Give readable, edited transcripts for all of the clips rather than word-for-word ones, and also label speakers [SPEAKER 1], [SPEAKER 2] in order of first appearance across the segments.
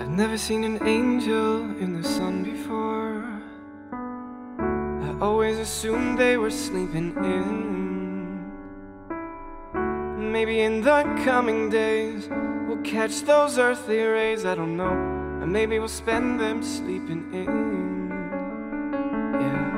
[SPEAKER 1] Never seen an angel in the sun before. I always assumed they were sleeping in. Maybe in the coming days we'll catch those earthly rays, I don't know. Or maybe we'll spend them sleeping in. Yeah.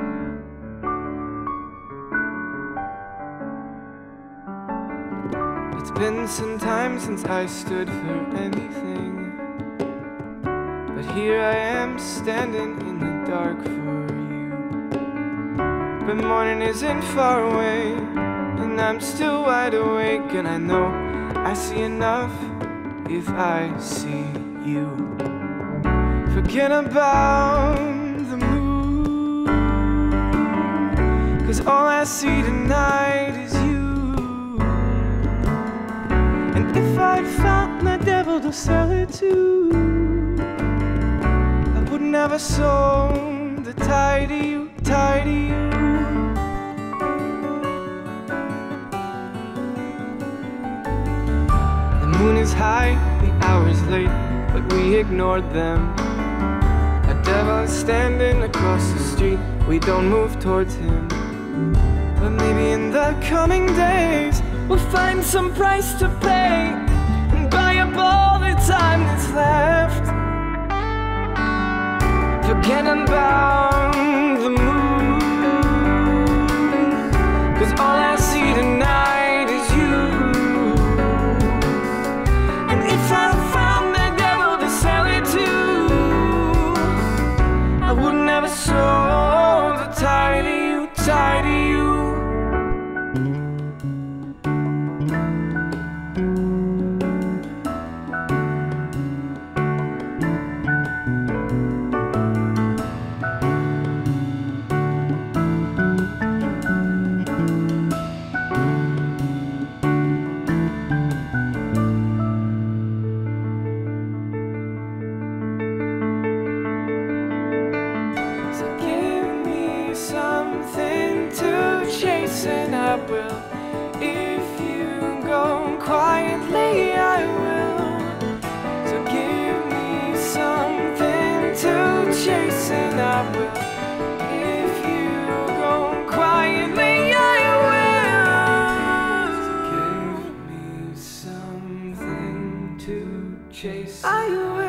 [SPEAKER 1] It's been some time since I stood for anything, but here I am standing in the dark for you. But morning isn't far away, and I'm still wide awake, and I know I see enough if I see you. Forget about the moon, 'cause all I see tonight is you. And if I'd found the devil to sell it to, I would never sold the tie to you, tie to you. The moon is high, the hour's late, but we ignored them. A devil is standing across the street, we don't move towards him. But maybe in the coming days we'll find some price to pay and buy up all the time that's left. Forget about the moon, 'cause all I see tonight is you. And if I found the devil to sell it to, I would never sold a tie to you, tie to you. Something to chase, and I will. If you go quietly, I will. So give me something to chase, and I will. If you go quietly, I will. So give me something to chase, I will.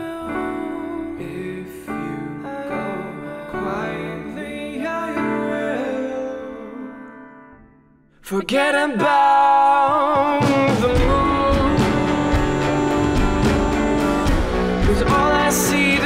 [SPEAKER 1] If you go quietly, forget about the moon, 'cause all I see